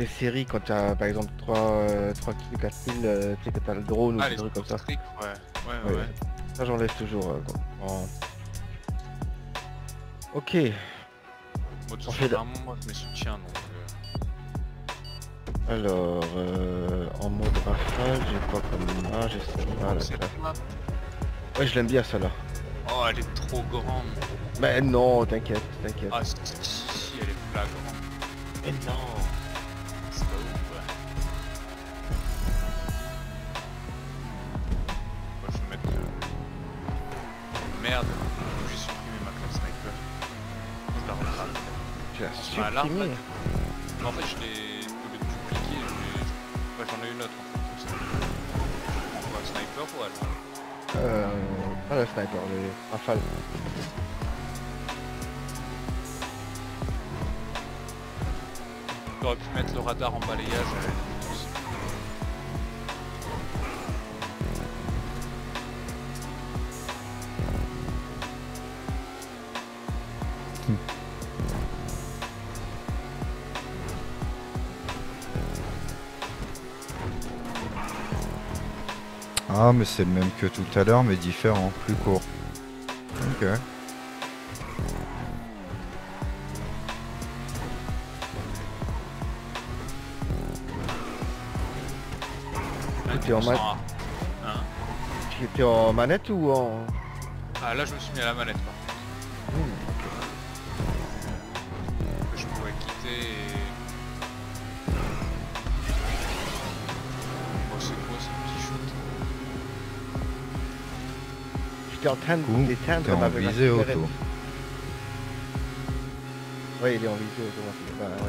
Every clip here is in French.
les séries, quand t'as par exemple 3 kills, 4 kills, tu sais que t'as le drone ou Ah, des les trucs comme ça. tricks, ouais. Ouais. Ça j'enlève toujours. Ok. Moi, de On toute fait façon, à un moment, je mets soutien, donc... Alors, en mode rafale, j'ai quoi comme... Ah, j'ai ça là. Cette map, Ouais, je l'aime bien celle-là. oh, elle est trop grande. Mais non, t'inquiète, t'inquiète. Ah, si, elle est flagrante. Mais non. C'est pas ouf, ouais. Moi, je vais mettre... Merde, j'ai supprimé ma classe sniper. Je la reprends. Tu l'as Bah, là, en supprimé. fait... Mais en fait, je l'ai... Au lieu de dupliquer, bah, j'en ai une autre, en fait. Je prends quoi, sniper ou alors? Pas le sniper, le rafale. J'aurais pu mettre le radar en balayage à la limite aussi. Ah, mais c'est le même que tout à l'heure, mais différent, plus court. Ok. T'es en, Hein? t'es en manette ou en... Ah, là, je me suis mis à la manette, par contre. Que je pourrais quitter et... Oh, c'est quoi ce petit shoot? J'étais en train Ouh, d'éteindre t'es en ma visée cigarette. auto. Ouais, il est en visée auto. Bah, ouais.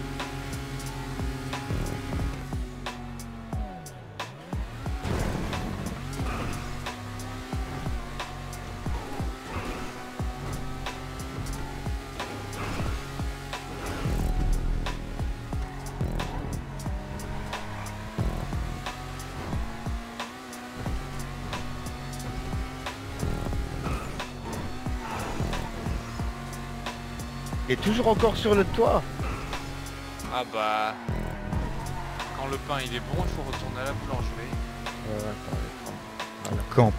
Et toujours encore sur le toit. Ah bah... Quand le pain il est bon, il faut retourner à la boulangerie. Voilà. Camp.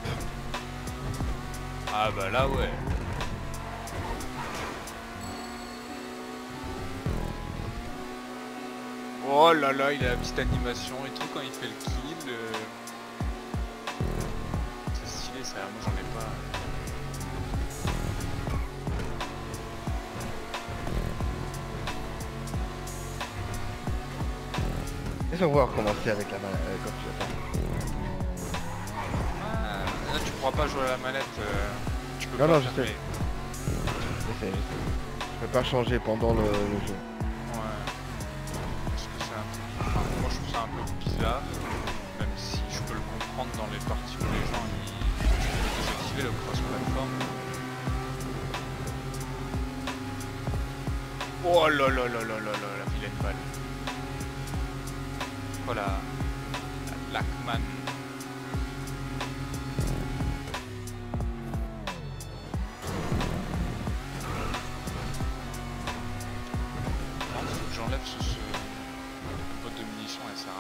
Ah bah là, ouais. Oh là là, il a la petite animation et tout quand il fait le kill. C'est stylé ça, moi j'en ai pas. Laisse-moi voir commencer avec la manette quand tu attends. Ah, là tu pourras pas jouer à la manette. Tu peux Non, pas non, je fermer. sais. Je peux pas changer pendant le jeu. Ouais. Parce que c'est un truc... Enfin, moi je trouve ça un peu bizarre. Même si je peux le comprendre dans les parties où les gens ils désactiver le cross-platform. Oh là là là là là là, la vilaine balle. Voilà. La Blackman. Faut que j'enlève ce boîte de munitions, elle sert à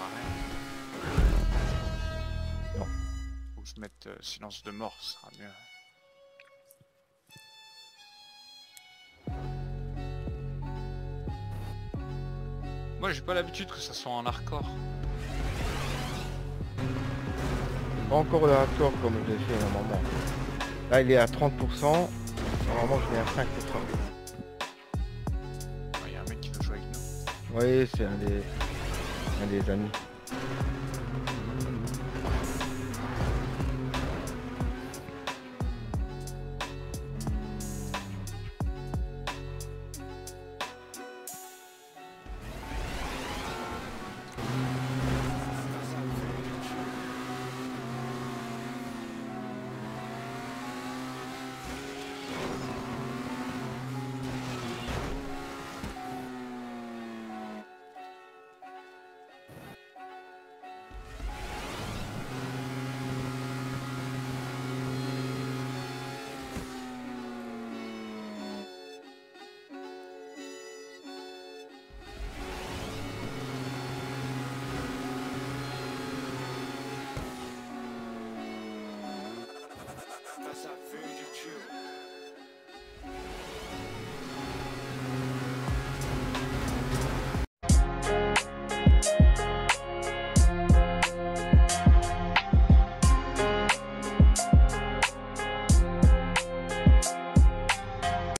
rien. Non. Faut que je mette silence de mort, ce sera mieux. Moi j'ai pas l'habitude que ça soit en hardcore. Pas encore le hardcore comme je l'ai fait normalement. Là il est à 30%. Normalement je l'ai à 5%. Il y a un mec qui veut jouer avec nous. Oui, c'est un des amis.